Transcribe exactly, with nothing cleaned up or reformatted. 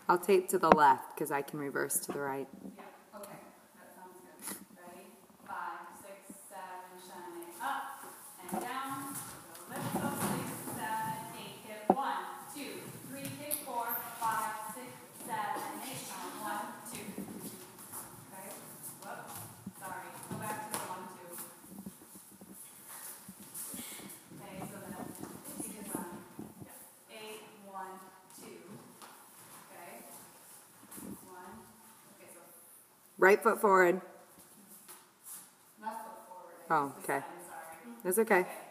I'll tape to the left because I can reverse to the right. Yeah, okay. That sounds good. Ready? Five, six, seven, shine it up and down. Go lift up, six, seven, eight. Hit one, two, three, hit four, five, six, seven, eight. Shine one, two. Okay. Whoop. Sorry. Go back to the one, two. Okay, so then take it on. Yeah. Eight, one, two. Okay. One. Okay, so Right foot forward. left foot forward. Oh, okay. I'm sorry. That's okay. Okay.